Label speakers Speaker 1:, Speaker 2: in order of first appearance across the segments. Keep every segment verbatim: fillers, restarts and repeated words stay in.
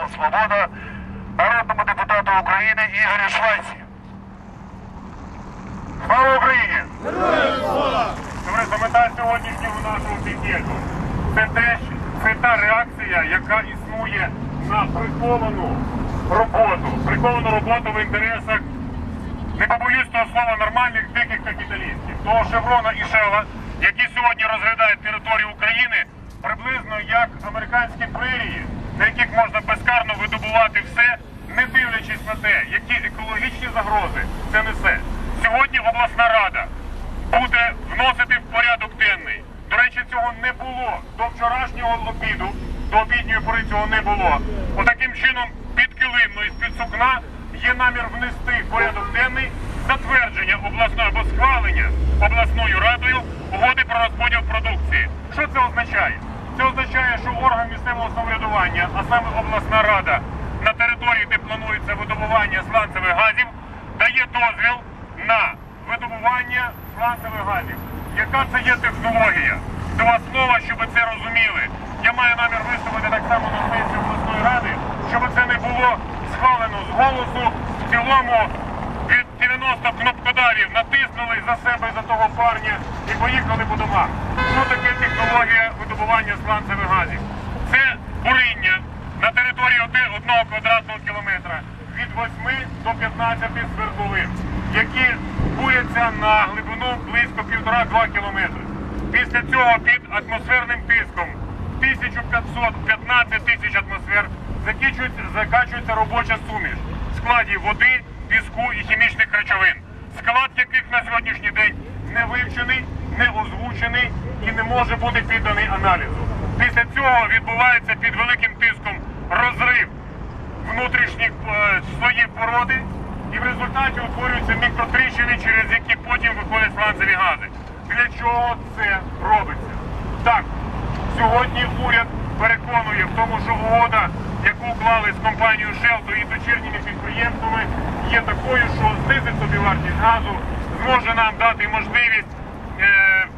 Speaker 1: Свобода народному депутату України Ігорю Швайці. Слава Україні!
Speaker 2: Героям слава!
Speaker 1: Товариство, мета сьогоднішнього нашого пікету – це теж це та реакція, яка існує на приховану роботу. Приховану роботу в інтересах, не побоюсь того слова, нормальних диких капіталістів. Того Шеврона і Шела, які сьогодні розглядають територію України приблизно як американські прерії, на яких можна безкарно видобувати все, не дивлячись на те, які екологічні загрози це несе. Сьогодні обласна рада буде вносити в порядок денний. До речі, цього не було до вчорашнього обіду, до обідньої пори цього не було. Отаким чином, підкилимно і з-під сукна є намір внести в порядок денний затвердження обласної або схвалення обласною радою угоди про розподіл продукції. Що це означає? Це означає, що орган місцевого самоврядування, а саме обласна рада, на території, де планується видобування сланцевих газів, дає дозвіл на видобування сланцевих газів. Яка це є технологія? Два слова, щоб це розуміли. Я маю намір висловити так само на сесії обласної ради, щоб це не було схвалено з голосу. В цілому від дев'яноста кнопкодавів натиснули за себе, за того парня і поїхали по домах. Що таке технологія видобування сланцевих газів? Це буріння на території одного квадратного кілометра від восьми до п'ятнадцяти свердловин, які буряться на глибину близько півтора-два кілометри. Після цього під атмосферним тиском тисяча п'ятсот - п'ятнадцять тисяч атмосфер закачується робоча суміш в складі води, піску і хімічних речовин, склад яких на сьогоднішній день не вивчений, не озвучений і не може бути підданий аналізу. Після цього відбувається під великим тиском розрив внутрішніх е, слоїв породи, і в результаті утворюються мікротріщини, через які потім виходять сланцеві гази. Для чого це робиться? Так, сьогодні уряд переконує в тому, що угода, яку уклали з компанією Shell і дочірніми підприємствами, є такою, що знизить собівартість газу, зможе нам дати можливість е,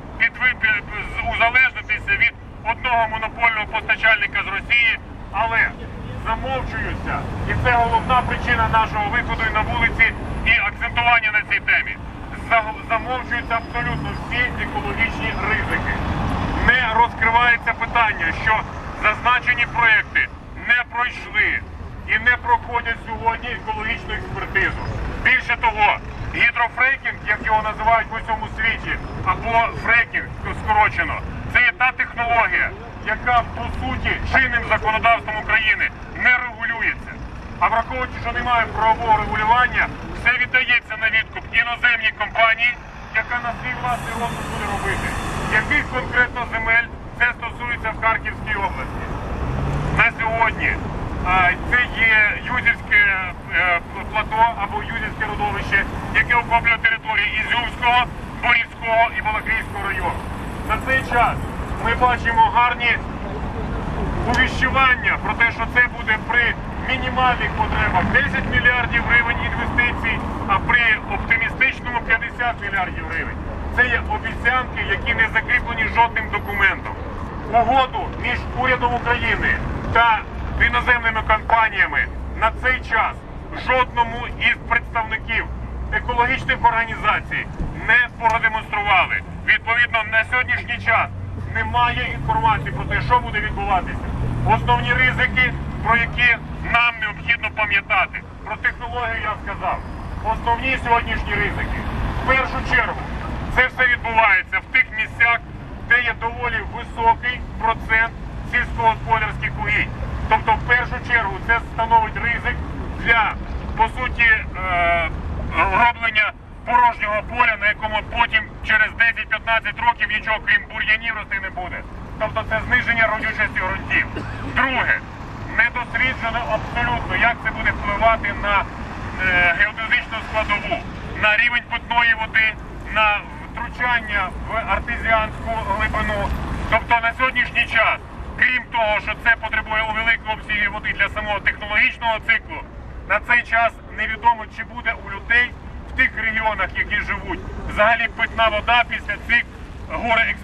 Speaker 1: узалежнитися від одного монопольного постачальника з Росії, але замовчуються, і це головна причина нашого виходу на вулиці і акцентування на цій темі. Замовчуються абсолютно всі екологічні ризики. Не розкривається питання, що зазначені проекти не пройшли і не проходять сьогодні екологічну експертизу. Більше того, гідрофрекінг, як його називають в усьому світі, або фрекінг скорочено, це є та технологія, яка по суті чинним законодавством України не регулюється. А враховуючи, що немає правового регулювання, все віддається на відкуп іноземній компанії, яка на свій власний розсуд буде робити. Яких конкретно земель це стосується в Харківській області? На сьогодні це є Юзівське плато або Юзівське родовище, яке охоплює території Ізюмського, Борівського і Балаклійського району. На цей час ми бачимо гарні увіщування про те, що це буде при мінімальних потребах десять мільярдів гривень інвестицій, а при оптимістичному п'ятдесят мільярдів гривень. Це є обіцянки, які не закріплені жодним документом. Угоду між урядом України та іноземними компаніями на цей час жодному із представників екологічних організацій не продемонстрували. Відповідно, на сьогоднішній час немає інформації про те, що буде відбуватися. Основні ризики, про які нам необхідно пам'ятати. Про технологію я сказав. Основні сьогоднішні ризики. В першу чергу, це все відбувається в тих місцях, де є доволі високий процент сільськогосподарських угідь. Тобто, в першу чергу, це становить ризик для, по суті, е роблення порожнього поля, на якому потім через десять-п'ятнадцять років нічого крім бур'янів рости не буде. Тобто це зниження родючості ґрунтів. Друге, не досліджено абсолютно, як це буде впливати на е, геодезичну складову, на рівень питної води, на втручання в артезіанську глибину. Тобто на сьогоднішній час, крім того, що це потребує у великому обсязі води для самого технологічного циклу, на цей час невідомо, чи буде у людей в тих регіонах, які живуть, взагалі питна вода після цих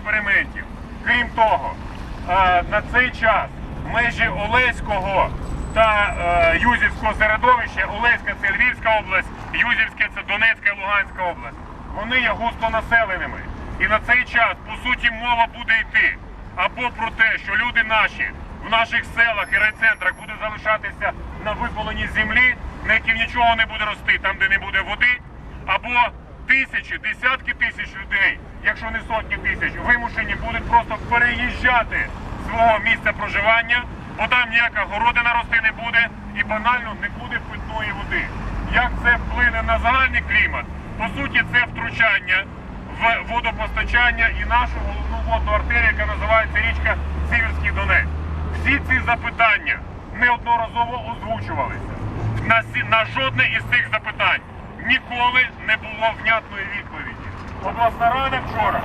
Speaker 1: горе-експериментів. Крім того, на цей час межі Олеського та е, Юзівського середовища. Олеська – це Львівська область, Юзівське – це Донецька і Луганська область. Вони є густонаселеними. І на цей час, по суті, мова буде йти або про те, що люди наші в наших селах і райцентрах будуть залишатися на випаленій землі, на якій нічого не буде рости, там, де не буде води, або тисячі, десятки тисяч людей, якщо не сотні тисяч, вимушені будуть просто переїжджати з свого місця проживання, бо там ніяка городина рости не буде і банально не буде питної води. Як це вплине на загальний клімат? По суті, це втручання в водопостачання і нашу головну водну артерію, яка називається річка Сіверський Донець. Всі ці запитання неодноразово озвучувалися. На, на жодне із цих запитань ніколи не було внятної відповіді. Обласна рада вчора,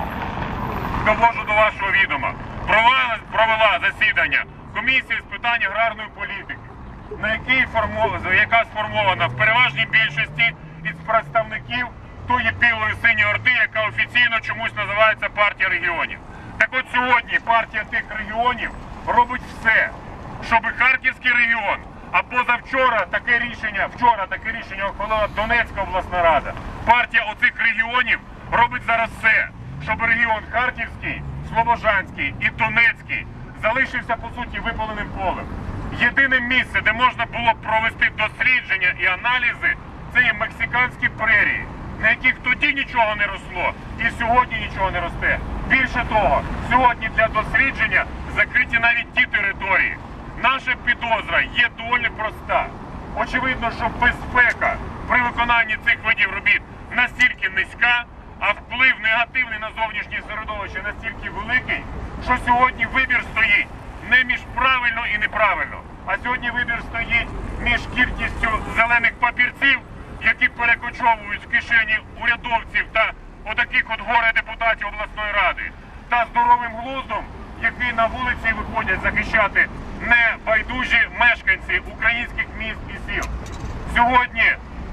Speaker 1: довожу до вашого відома, провела, провела засідання комісії з питань аграрної політики, на якій формова, яка сформована в переважній більшості із представників тої білої синьої орди, яка офіційно чомусь називається партія регіонів. Так от сьогодні партія тих регіонів робить все, щоб Харківський регіон, а позавчора таке рішення, вчора таке рішення ухвалила Донецька обласна рада. Партія оцих регіонів робить зараз все, щоб регіон Харківський, Слобожанський і Донецький залишився, по суті, випаленим полем. Єдине місце, де можна було провести дослідження і аналізи, це є мексиканські прерії, на яких тоді нічого не росло і сьогодні нічого не росте. Більше того, сьогодні для дослідження закриті навіть ті території. Наша підозра є доволі проста. Очевидно, що безпека при виконанні цих видів робіт настільки низька, а вплив негативний на зовнішнє середовище настільки великий, що сьогодні вибір стоїть не між правильно і неправильно, а сьогодні вибір стоїть між кількістю зелених папірців, які перекочовують в кишені урядовців та отаких от горе депутатів обласної ради, та здоровим глуздом, який на вулиці виходять захищати небайдужі мешканці українських міст і сіл. Сьогодні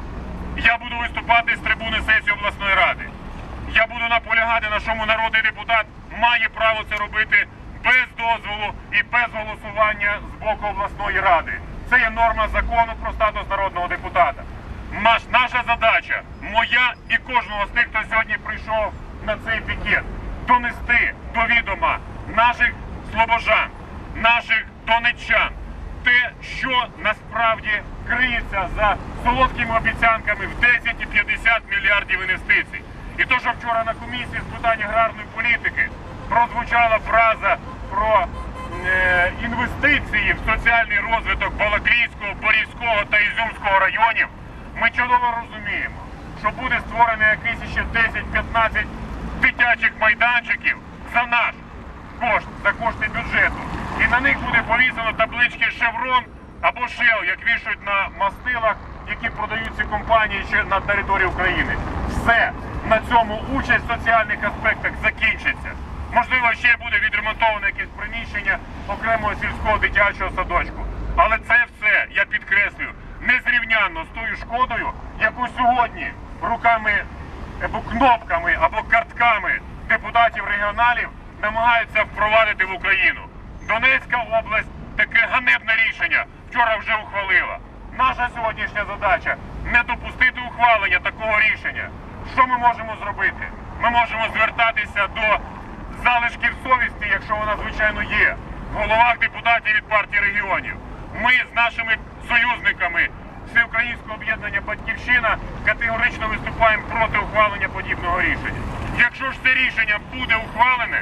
Speaker 1: я буду виступати з трибуни сесії обласної ради. Я буду наполягати, на чому народний депутат має право це робити без дозволу і без голосування з боку обласної ради. Це є норма закону про статус народного депутата. Наш, наша задача, моя і кожного з тих, хто сьогодні прийшов на цей пікет, донести до відома наших слобожан, наших донеччан, те, що насправді криється за солодкими обіцянками в десять і п'ятдесят мільярдів інвестицій. І то, що вчора на комісії з питань аграрної політики прозвучала фраза про е, інвестиції в соціальний розвиток Балаклійського, Борівського та Ізюмського районів, ми чудово розуміємо, що буде створено якісь ще десять-п'ятнадцять дитячих майданчиків за наш кошт, за кошти бюджету. І на них буде повісено таблички «Шеврон» або «Шел», як вішають на мастилах, які продають ці компанії ще на території України. Все. На цьому участь в соціальних аспектах закінчиться. Можливо, ще буде відремонтоване якесь приміщення окремого сільського дитячого садочку. Але це все, я підкреслюю, незрівнянно з тою шкодою, яку сьогодні руками або кнопками, або картками депутатів-регіоналів намагаються впровадити в Україну. Донецька область таке ганебне рішення вчора вже ухвалила. Наша сьогоднішня задача – не допустити ухвалення такого рішення. Що ми можемо зробити? Ми можемо звертатися до залишків совісті, якщо вона, звичайно, є, в головах депутатів від партії регіонів. Ми з нашими союзниками Всеукраїнського об'єднання «Батьківщина» категорично виступаємо проти ухвалення подібного рішення. Якщо ж це рішення буде ухвалене,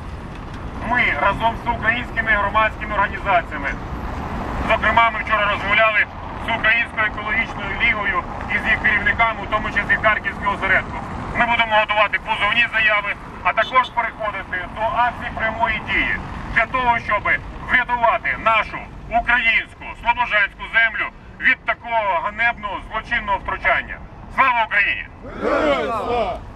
Speaker 1: ми разом з українськими громадськими організаціями, зокрема, ми вчора розмовляли з Українською екологічною лігою і з їх керівниками, у тому числі Харківського осередку. Ми будемо готувати позовні заяви, а також переходити до акції прямої дії для того, щоб врятувати нашу українську, слобожанську землю від такого ганебного злочинного втручання. Слава Україні!